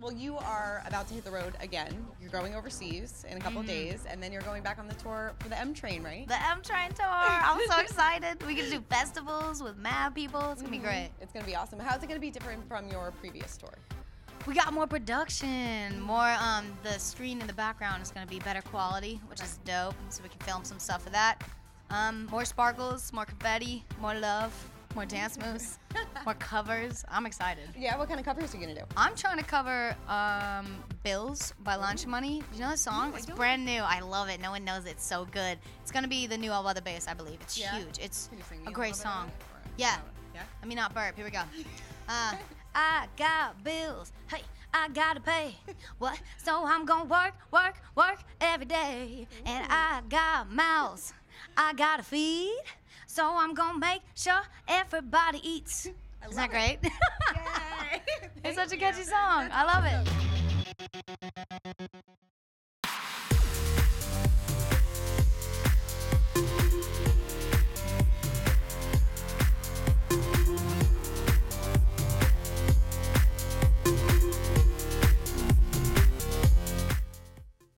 Well, you are about to hit the road again. You're going overseas in a couple of days, and then you're going back on the tour for the MTrain, right? The MTrain tour. I'm so excited. We get to do festivals with mad people. It's gonna be great. It's gonna be awesome. How's it gonna be different from your previous tour? We got more production, more the screen in the background is gonna be better quality, which is dope. So we can film some stuff with that. More sparkles, more confetti, more love, more dance moves, more covers. I'm excited. Yeah, what kind of covers are you gonna do? I'm trying to cover Bills by LunchMoney. Do you know the song? No, I It's don't. brand new. I love it. No one knows it. It's so good. It's gonna be the new All Weather Bass, I believe. It's huge. It's Can you sing me a little great bit song. of it, or- Yeah. Yeah? Let me not burp. Here we go. I got bills. Hey, I gotta pay. What? So I'm gonna work every day. And I got mouths I gotta feed. So I'm gonna make sure everybody eats. Isn't that great? Yay! It's such a catchy song. I love it.